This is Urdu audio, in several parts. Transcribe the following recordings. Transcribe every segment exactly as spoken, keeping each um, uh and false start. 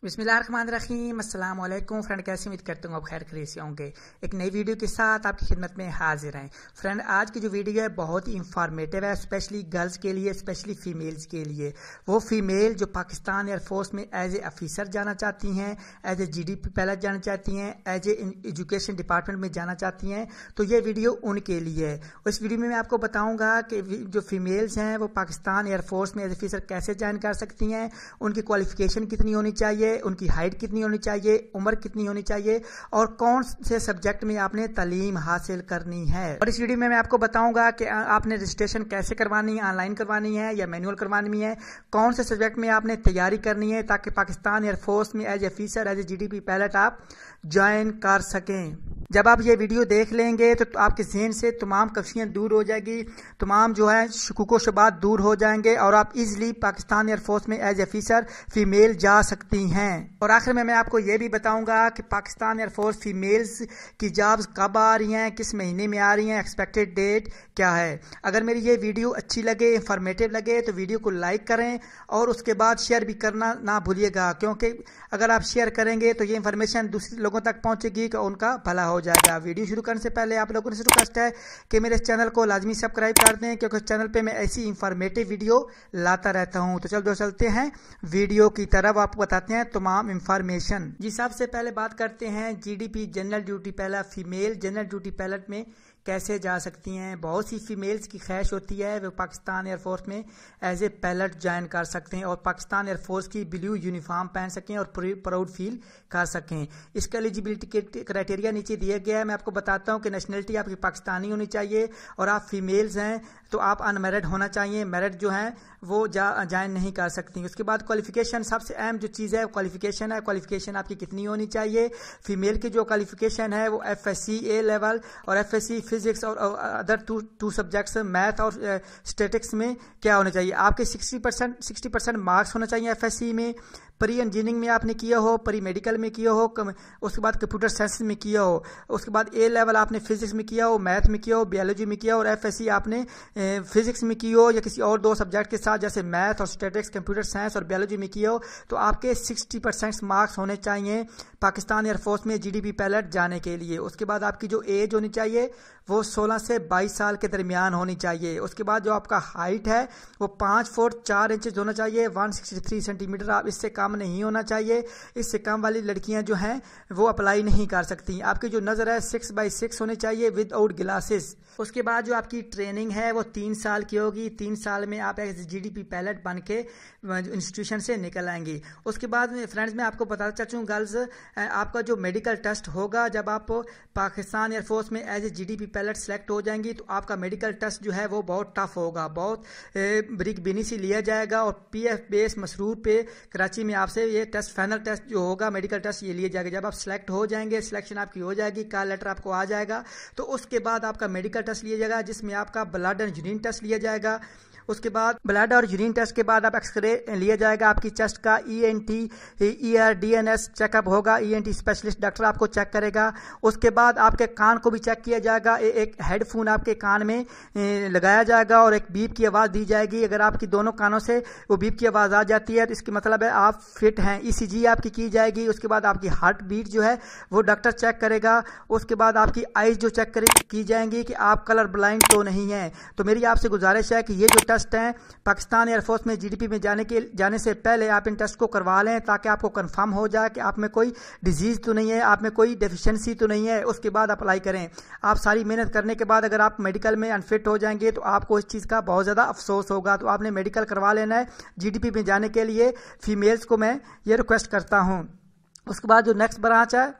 بسم اللہ الرحمن الرحیم۔ السلام علیکم فرینڈ، کیسی امید کرتا ہوں آپ خیر خیریت سے ہوں گے۔ ایک نئی ویڈیو کے ساتھ آپ کی خدمت میں حاضر ہیں فرینڈ۔ آج کی جو ویڈیو ہے بہت ہی انفارمیٹیو ہے، اسپیشلی گرلز کے لیے، اسپیشلی فیمیلز کے لیے۔ وہ فیمیل جو پاکستان ایئر فورس میں ایز اے آفیسر جانا چاہتی ہیں، as a G D P pilot جانا چاہتی ہیں، ایز اے ایجوکیشن ڈپارٹمنٹ میں جانا چاہتی ہیں، تو یہ ویڈیو ان کے لیے ہے۔ اس ویڈیو میں میں آپ کو بتاؤں گا کہ جو فیمیلز ہیں وہ پاکستان ایئر فورس میں ایز آفیسر کیسے جوائن کر سکتی ہیں، ان کی کوالیفیکیشن کتنی ہونی چاہیے، ان کی ہائٹ کتنی ہونی چاہیے، عمر کتنی ہونی چاہیے، اور کون سے سبجیکٹ میں آپ نے تعلیم حاصل کرنی ہے۔ اور اس ویڈیو میں میں آپ کو بتاؤں گا کہ آپ نے رجسٹریشن کیسے کروانی ہے، آن لائن کروانی ہے یا مینول کروانی ہے، کون سے سبجیکٹ میں آپ نے تیاری کرنی ہے تاکہ پاکستان ایئر فورس میں as a officer, as a G D P pilot آپ جوائن کر سکیں۔ جب آپ یہ ویڈیو دیکھ لیں گے تو آپ کے ذہن سے تمام کنفیوژن دور ہو جائے گی، تمام جو ہے شکوک و شبہات دور ہو جائیں گے، اور آپ ایزیلی پاکستان ایئر فورس میں ایز اے آفیسر فیمیل جا سکتی ہیں۔ اور آخر میں میں آپ کو یہ بھی بتاؤں گا کہ پاکستان ایئر فورس فیمیلز کی جابز کب آ رہی ہیں، کس مہینے میں آ رہی ہیں، ایکسپیکٹڈ ڈیٹ کیا ہے۔ اگر میری یہ ویڈیو اچھی لگے، انفارمیٹیو لگے، تو ویڈیو کو لائک کریں اور اس کے بعد شیئر بھی کرنا نہ بھولیے گا، کیونکہ اگر آپ شیئر کریں گے تو یہ انفارمیشن دوسرے لوگوں تک پہنچے گی کہ ان کا بھلا ہو جائے گا۔ ویڈیو شروع کرنے سے پہلے آپ لوگوں سے ریکویسٹ ہے کہ میرے اس چینل کو لازمی سبسکرائب کر دیں، کیونکہ اس چینل پہ میں ایسی انفارمیٹیو ویڈیو لاتا رہتا ہوں۔ تو چل دو چلتے ہیں ویڈیو کی طرف، آپ کو بتاتے ہیں تمام انفارمیشن۔ جی سب سے پہلے بات کرتے ہیں G D P general duty pilot, female general duty pilot میں کیسے جا سکتی ہیں۔ بہت سی فیمیلز کی خواہش ہوتی ہے وہ پاکستان ایئر فورس میں ایز اے پیلٹ جوائن کر سکتے ہیں اور پاکستان ایئر فورس کی بلیو یونیفارم پہن سکیں اور پراؤڈ فیل کر سکیں۔ اس کا ایلیجیبلٹی کرائٹیریا نیچے دیا گیا ہے، میں آپ کو بتاتا ہوں کہ نیشنلٹی آپ کی پاکستانی ہونی چاہیے، اور آپ فیمیلز ہیں تو آپ ان میرڈ ہونا چاہیے، میرڈ جو ہیں وہ جوائن نہیں کر سکتی۔ اس کے بعد کوالیفیکیشن، سب سے اہم جو چیز ہے کوالیفیکیشن ہے۔ کوالیفیکیشن آپ کی کتنی ہونی چاہیے۔ فیمیل کی جو کوالیفیکیشن ہے وہ F S C A level اور ایف ایس سی فزکس اور other two two subjects math اور اسٹیٹکس میں کیا ہونا چاہیے۔ آپ کے sixty percent sixty percent marks ہونا چاہیے ایف ایس سی میں، پری انجینئرنگ میں آپ نے کیا ہو، پری میڈیکل میں کیا ہو، اس کے بعد کمپیوٹر سائنس میں کیا ہو، اس کے بعد اے لیول آپ نے فزکس میں کیا ہو، میتھ میں کیا ہو، بیولوجی میں کیا ہو، اور ایف ایس سی آپ نے فزکس میں کی ہو یا کسی اور دو سبجیکٹ کے ساتھ جیسے میتھ اور اسٹیٹکس، کمپیوٹر سائنس اور بیولوجی میں کیا ہو، تو آپ کے سکسٹی پرسینٹ مارکس ہونے چاہیے پاکستان ایئر فورس میں جی ڈی پی پیلٹ جانے کے لیے۔ اس کے بعد آپ کی جو ایج ہونی چاہیے وہ سولہ سے بائیس سال کے درمیان ہونی چاہیے۔ اس کے بعد جو آپ کا ہائٹ ہے وہ پانچ فٹ چار انچز ہونا چاہیے، one sixty three centimetre, آپ اس سے کم نہیں ہونا چاہیے۔ اس سے کم والی لڑکیاں جو ہیں وہ اپلائی نہیں کر سکتی۔ آپ کی جو نظر ہے سکس بائی سکس ہونی چاہیے ود آؤٹ گلاسز۔ اس کے بعد جو آپ کی ٹریننگ ہے وہ تین سال کی ہوگی، تین سال میں آپ as G D P pilot بن کے انسٹیٹیوشن سے نکل آئیں گی۔ اس کے بعد فرینڈز میں آپ کو بتانا چاہتا ہوں گرلز، آپ کا جو میڈیکل ٹیسٹ ہوگا جب آپ پاکستان ایئر فورس میں as a G D P pilot select ہو جائیں گی تو آپ کا میڈیکل ٹیسٹ جو ہے وہ بہت ٹف ہوگا، بہت بریک بینی سے لیا جائے گا، اور پی ایف بیس مسرور پہ کراچی میں آپ سے یہ ٹیسٹ فائنل ٹیسٹ جو ہوگا میڈیکل ٹیسٹ یہ لیا جائے گا۔ جب آپ سلیکٹ ہو جائیں گے، سلیکشن آپ کی ہو جائے گی، کال لیٹر آپ کو آ جائے گا، تو اس کے بعد آپ کا میڈیکل ٹیسٹ لیا جائے گا جس میں آپ کا بلڈ اینڈ یورین ٹیسٹ لیا جائے گا۔ اس کے بعد بلڈ اور یورین ٹیسٹ کے بعد آپ ایکس رے لیا جائے گا، آپ کی چیسٹ کا E N T E R D N S check up ہوگا، E N T specialist doctor آپ کو چیک کرے گا۔ اس کے بعد آپ کے کان کو بھی چیک کیا جائے گا، ایک ہیڈ فون آپ کے کان میں لگایا جائے گا اور ایک بیپ کی آواز دی جائے گی۔ اگر آپ کی دونوں کانوں سے وہ بیپ کی آواز آ جاتی ہے تو اس کا مطلب ہے آپ فٹ ہیں۔ ای سی جی آپ کی کی جائے گی۔ اس کے بعد آپ کی ہارٹ بیٹ جو ہے وہ ڈاکٹر چیک کرے گا۔ اس کے بعد آپ کی آئیز جو چیک کی جائیں گی کہ آپ کلر بلائنڈ تو نہیں ہیں۔ تو میری آپ سے گزارش ہے کہ یہ جو ٹیسٹ ہیں پاکستان ایئر فورس میں جی ڈی پی میں جانے کے جانے سے پہلے آپ ان ٹیسٹ کو کروا لیں تاکہ آپ کو کنفرم ہو جائے کہ آپ میں کوئی ڈیزیز تو نہیں ہے، آپ میں کوئی ڈیفیشنسی تو نہیں ہے۔ اس کے بعد اپلائی کریں۔ آپ ساری محنت کرنے کے بعد اگر آپ میڈیکل میں انفٹ ہو جائیں گے تو آپ کو اس چیز کا بہت زیادہ افسوس ہوگا، تو آپ نے میڈیکل کروا لینا ہے جی ڈی پی میں جانے کے لیے۔ فیمیلز کو میں یہ ریکویسٹ کرتا ہوں۔ اس کے بعد جو نیکسٹ برانچ ہے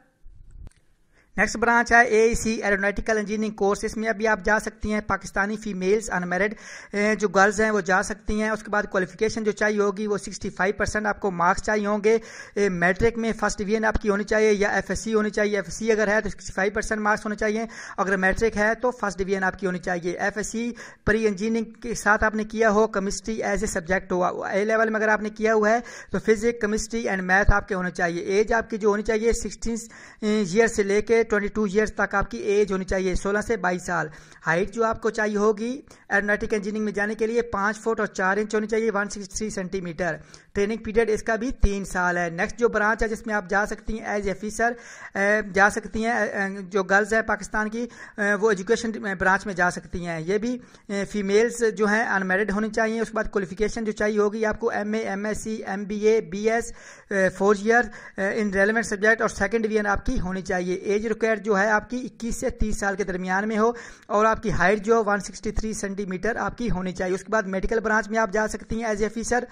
نیکسٹ برانچ ہے A E C aeronautical engineering course. اس میں ابھی آپ جا سکتی ہیں، پاکستانی فیمیلز ان میرڈ جو گرلز ہیں وہ جا سکتی ہیں۔ اس کے بعد کوالیفیکیشن جو چاہیے ہوگی وہ سکسٹی فائیو پرسینٹ آپ کو مارکس چاہیے ہوں گے۔ میٹرک میں فرسٹ ڈویژن آپ کی ہونی چاہیے یا ایف ایس سی ہونی چاہیے۔ ایف ایس سی اگر ہے تو سکسٹی فائیو پرسینٹ مارکس ہونے چاہیے، اگر میٹرک ہے تو فرسٹ ڈویژن آپ کی ہونی چاہیے۔ F S C pre engineering کے ساتھ آپ نے کیا ہو، کیمسٹری ایز اے سبجیکٹ ہوا، اے لیول میں اگر آپ نے کیا ہوا ہے تو فزکس کیمسٹری اینڈ میتھ آپ کے ہونے چاہیے۔ ایج آپ کی جو ہونی چاہیے سکسٹین ایئر سے لے کے ٹوئنٹی ٹو ایئرس تک آپ کی ایج ہونی چاہیے، سولہ سے بائیس سال۔ ہائٹ جو آپ کو چاہیے ہوگی ایروناٹک انجینئرنگ میں جانے کے لیے پانچ فٹ اور چار انچ ہونی چاہیے، one sixty three centimetre. Training period इसका भी तीन साल है। नेक्स्ट जो ब्रांच है जिसमें आप जा सकती हैं एज ऑफिसर जा सकती हैं, जो गर्ल्स है पाकिस्तान की वो एजुकेशन ब्रांच में जा सकती हैं। ये भी फीमेल्स जो हैं अनमेरिड होनी चाहिए। उसके बाद क्वालिफिकेशन जो चाहिए होगी आपको M A, M S C, M B A, B S, four year in relevant subject और सेकंड डिवीजन आपकी होनी चाहिए। एज रिक्वायर्ड जो है आपकी इक्कीस से तीस साल के दरमियान में हो और आपकी हाइट जो एक सौ तिरसठ सेंटीमीटर आपकी होनी चाहिए। उसके बाद मेडिकल ब्रांच में आप जा सकती हैं एज ऑफिसर,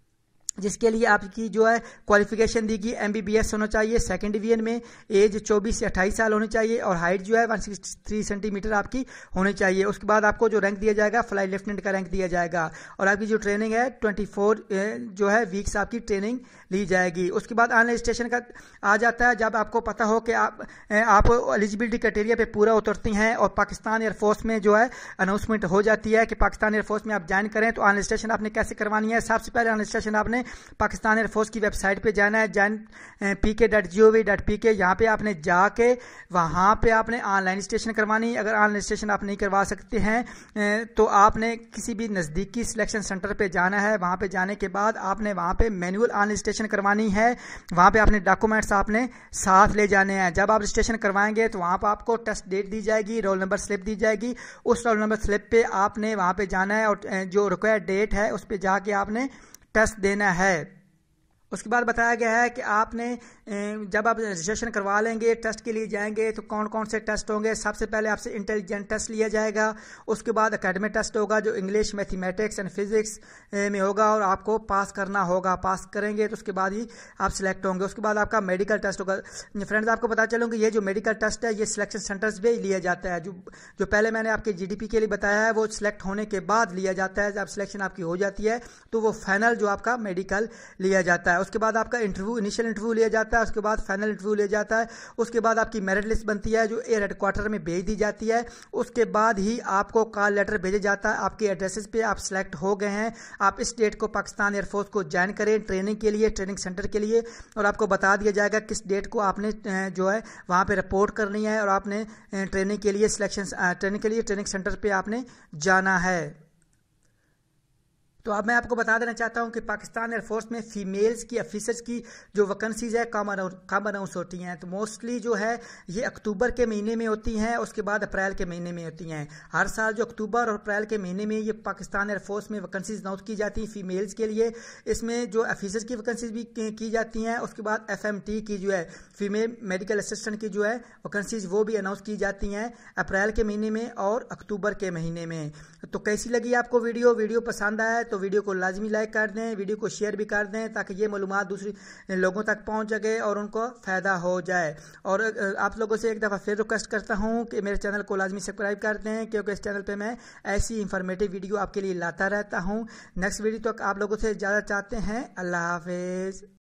जिसके लिए आपकी जो है क्वालिफिकेशन दी गई एम बी बी एस होना चाहिए। सेकंड डिवीजन में एज चौबीस से अट्ठाईस साल होनी चाहिए और हाइट जो है एक सौ तिरसठ सेंटीमीटर आपकी होनी चाहिए। उसके बाद आपको जो रैंक दिया जाएगा फ्लाई लेफ्टिनेंट का रैंक दिया जाएगा और आपकी जो ट्रेनिंग है चौबीस जो है वीक्स आपकी ट्रेनिंग ली जाएगी। उसके बाद ऑनलाइन रजिस्ट्रेशन का आ जाता है जब आपको पता हो कि आप आप एलिजिबिलिटी क्राइटेरिया पे पूरा उतरती हैं और पाकिस्तान एयरफोर्स में जो है अनाउंसमेंट हो जाती है कि पाकिस्तान एयरफोर्स में आप ज्वाइन करें। तो ऑनलाइन रजिस्ट्रेशन आपने कैसे करवानी है? सबसे पहले ऑनलाइन रजिस्ट्रेशन आपने पाकिस्तान एयरफोर्स की वेबसाइट पे जाना है, join P K dot G O V dot P K. यहाँ पे आपने जाके वहाँ पे आपने ऑनलाइन रजिस्ट्रेशन करवानी। अगर ऑनलाइन रजिस्ट्रेशन आप नहीं करवा सकते हैं तो आपने किसी भी नज़दीकी सिलेक्शन सेंटर पे जाना है। वहाँ पे जाने के बाद आपने वहाँ पे मैनुअल ऑनलाइन रजिस्ट्रेशन करवानी है। वहाँ पे आपने डॉक्यूमेंट्स आपने साथ ले जाने हैं। जब आप रजिस्ट्रेशन करवाएंगे तो वहाँ पर आपको टेस्ट डेट दी जाएगी, रोल नंबर स्लिप दी जाएगी। उस रोल नंबर स्लिप पे आपने वहाँ पे जाना है और जो रिक्वायर्ड डेट है उस पर जाके आपने टेस्ट देना है। उसके बाद बताया गया है कि आपने जब आप रजिस्ट्रेशन करवा लेंगे टेस्ट के लिए जाएंगे तो कौन कौन से टेस्ट होंगे। सबसे पहले आपसे इंटेलिजेंट टेस्ट लिया जाएगा। उसके बाद एकेडमिक टेस्ट होगा जो इंग्लिश, मैथमेटिक्स एंड फिजिक्स में होगा और आपको पास करना होगा। पास करेंगे तो उसके बाद ही आप सिलेक्ट होंगे। उसके बाद आपका मेडिकल टेस्ट होगा। फ्रेंड्स आपको पता चलूँगा ये जो मेडिकल टेस्ट है ये सिलेक्शन सेंटर्स पे लिया जाता है। जो जो पहले मैंने आपके जी डी पी के लिए बताया है वो सिलेक्ट होने के बाद लिया जाता है। जब सिलेक्शन आपकी हो जाती है तो वो फाइनल जो आपका मेडिकल लिया जाता है। उसके बाद आपका इंटरव्यू, इनिशियल इंटरव्यू लिया जाता है। उसके बाद फाइनल इंटरव्यू लिया जाता है। उसके बाद आपकी मेरिट लिस्ट बनती है जो एयर हेडक्वार्टर में भेज दी जाती है। उसके बाद ही आपको कॉल लेटर भेजा जाता है आपके एड्रेसेस पे। आप सिलेक्ट हो गए हैं, आप इस डेट को पाकिस्तान एयरफोर्स को ज्वाइन करें ट्रेनिंग के लिए, ट्रेनिंग सेंटर के लिए, और आपको बता दिया जाएगा किस डेट को आपने जो है वहाँ पे रिपोर्ट करनी है और आपने ट्रेनिंग के लिए सिलेक्शन ट्रेनिंग के लिए ट्रेनिंग सेंटर पे आपने जाना है। तो अब मैं आपको बता देना चाहता हूं कि पाकिस्तान एयरफोर्स में फीमेल्स की ऑफिसर्स की जो वैकेंसीज है कम कम अनाउंस होती हैं। तो मोस्टली जो है ये अक्टूबर के महीने में होती हैं, उसके बाद अप्रैल के महीने में होती हैं। हर साल जो अक्टूबर और अप्रैल के महीने में ये पाकिस्तान एयरफोर्स में वैकेंसीज अनाउंस की जाती हैं फीमेल्स के लिए। इसमें जो ऑफिसर्स की वैकेंसीज भी की जाती हैं। उसके बाद एफ एम टी की जो है फीमेल मेडिकल असिस्टेंट की जो है वैकेंसीज वो भी अनाउंस की जाती हैं अप्रैल के महीने में और अक्टूबर के महीने में। तो कैसी लगी आपको वीडियो? वीडियो पसंद आया तो वीडियो को लाजमी लाइक कर दें, वीडियो को शेयर भी कर दें ताकि ये मालूमात दूसरी लोगों तक पहुंच सके और उनको फ़ायदा हो जाए। और आप लोगों से एक दफ़ा फिर रिक्वेस्ट करता हूं कि मेरे चैनल को लाजमी सब्सक्राइब कर दें क्योंकि इस चैनल पे मैं ऐसी इंफॉर्मेटिव वीडियो आपके लिए लाता रहता हूं। नेक्स्ट वीडियो तक आप लोगों से इजाज़त चाहते हैं। अल्लाह हाफिज़।